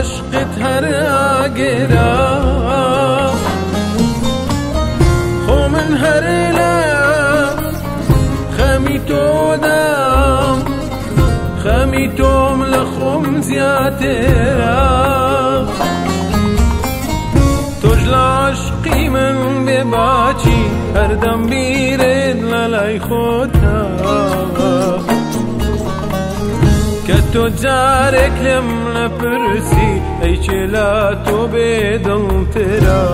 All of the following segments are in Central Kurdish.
عشقت هرقرا خو من هرلا خميتو دام خميتوم لخم زياترا تجل عشقي من بباچي هردم بيرد للاي خوتا كتو جارك لم لبرسي اي چلاتو بدل ترا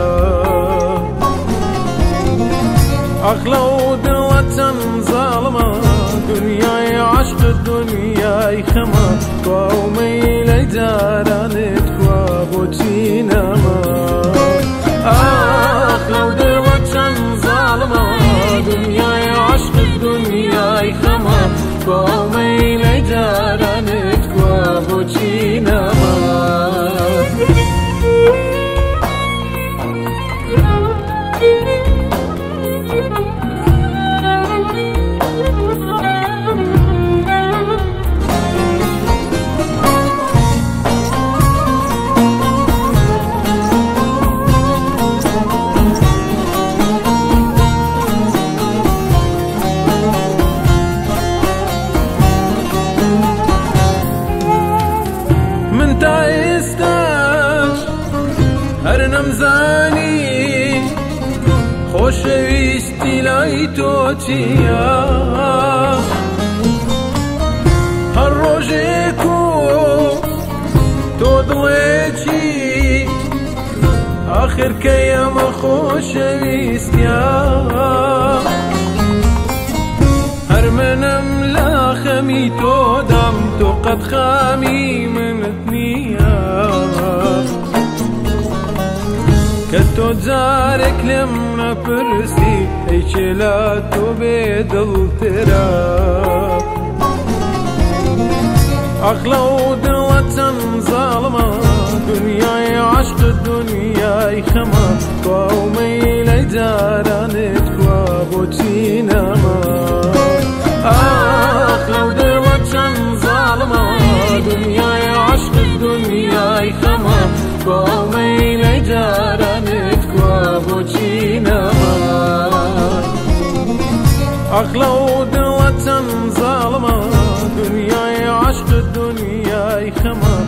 اخلو دلتن ظالمة دنياي عشق الدنياي خما قومي لجارانت خوابوتي نما اخلو دلتن ظالمة دنياي عشق الدنياي خما قومي لجارانت خوابوتي نما هر نمزانی خوشویستی لای تو چیا هر روزی کو تو دوی چی آخر کیم خوشویستیا هر منم لا خمی تو دم تو قد خامی من الدنيا كتو جارك لمنا برسي اي چلاتو بدل ترا اخلو دلتن ظالمة دنياي عشق الدنياي خما قومي لجارانت خوابوتي نما اخلو دلتن ظالمة دنياي عشق الدنياي خما قومي لجارانت خوابوتي نما اخلو دلتن ظالمة دنياي عشق الدنياي خما